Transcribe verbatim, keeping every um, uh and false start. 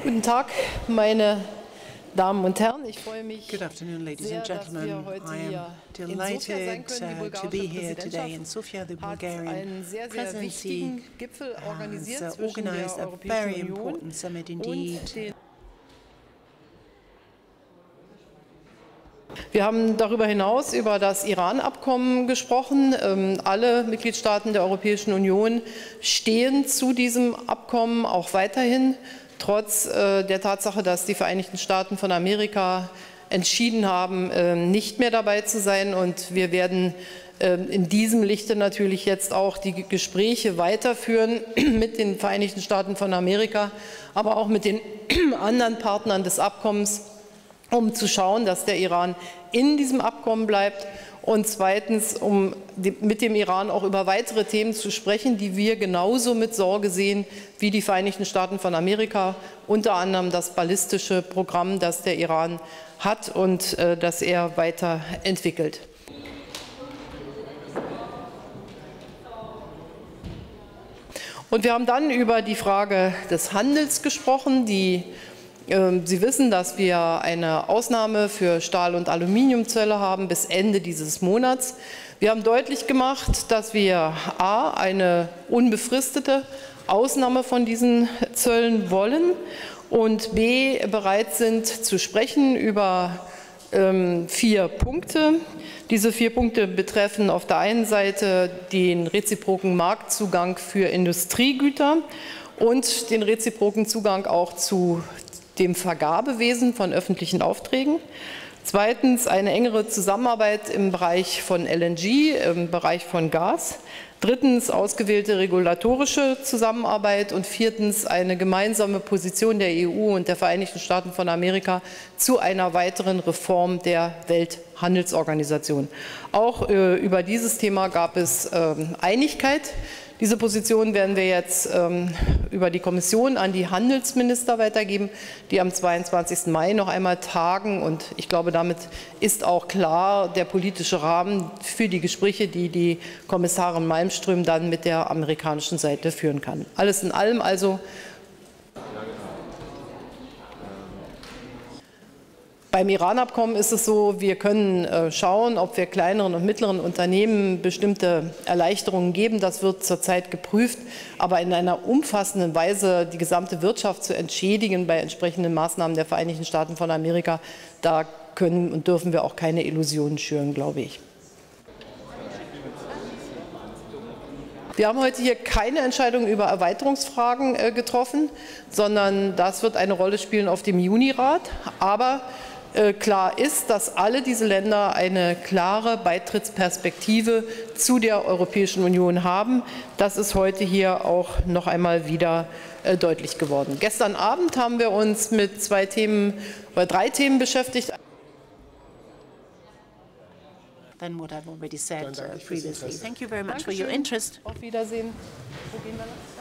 Guten Tag, meine Damen und Herren. Ich freue mich Good afternoon, ladies sehr, and dass wir gentlemen. heute I hier am in Sofia sein delighted können. Die uh, to be bulgarische here today in Sofia. The Präsidentschaft hat Bulgarian einen sehr, sehr presidency wichtigen Gipfel has organisiert uh, zwischen der organized a Europäischen very Union important summit und indeed. den Wir haben darüber hinaus über das Iran-Abkommen gesprochen. Ähm, alle Mitgliedstaaten der Europäischen Union stehen zu diesem Abkommen auch weiterhin, trotz äh, der Tatsache, dass die Vereinigten Staaten von Amerika entschieden haben, äh, nicht mehr dabei zu sein. Und wir werden äh, in diesem Lichte natürlich jetzt auch die Gespräche weiterführen mit den Vereinigten Staaten von Amerika, aber auch mit den anderen Partnern des Abkommens, um zu schauen, dass der Iran in diesem Abkommen bleibt und zweitens, um mit dem Iran auch über weitere Themen zu sprechen, die wir genauso mit Sorge sehen wie die Vereinigten Staaten von Amerika, unter anderem das ballistische Programm, das der Iran hat und äh, das er weiterentwickelt. Und wir haben dann über die Frage des Handels gesprochen, die Sie wissen, dass wir eine Ausnahme für Stahl- und Aluminiumzölle haben bis Ende dieses Monats. Wir haben deutlich gemacht, dass wir a. eine unbefristete Ausnahme von diesen Zöllen wollen und b. bereit sind zu sprechen über ähm, vier Punkte. Diese vier Punkte betreffen auf der einen Seite den reziproken Marktzugang für Industriegüter und den reziproken Zugang auch zu dem Vergabewesen von öffentlichen Aufträgen. Zweitens eine engere Zusammenarbeit im Bereich von L N G, im Bereich von Gas. Drittens ausgewählte regulatorische Zusammenarbeit und viertens eine gemeinsame Position der E U und der Vereinigten Staaten von Amerika zu einer weiteren Reform der Welthandelsorganisation. Auch äh, über dieses Thema gab es äh, Einigkeit. Diese Position werden wir jetzt ähm, über die Kommission an die Handelsminister weitergeben, die am zweiundzwanzigsten Mai noch einmal tagen. Und ich glaube, damit ist auch klar der politische Rahmen für die Gespräche, die die Kommissarin Malmström dann mit der amerikanischen Seite führen kann. Alles in allem also beim Iran-Abkommen ist es so, wir können schauen, ob wir kleineren und mittleren Unternehmen bestimmte Erleichterungen geben. Das wird zurzeit geprüft. Aber in einer umfassenden Weise die gesamte Wirtschaft zu entschädigen bei entsprechenden Maßnahmen der Vereinigten Staaten von Amerika, da können und dürfen wir auch keine Illusionen schüren, glaube ich. Wir haben heute hier keine Entscheidung über Erweiterungsfragen äh, getroffen, sondern das wird eine Rolle spielen auf dem Juni-Rat. Aber klar ist, dass alle diese Länder eine klare Beitrittsperspektive zu der Europäischen Union haben. Das ist heute hier auch noch einmal wieder deutlich geworden. Gestern Abend haben wir uns mit zwei Themen oder drei Themen beschäftigt. Than what I've already said uh, previously. Thank you very much for your interest. Auf Wiedersehen. Wo gehen wir noch?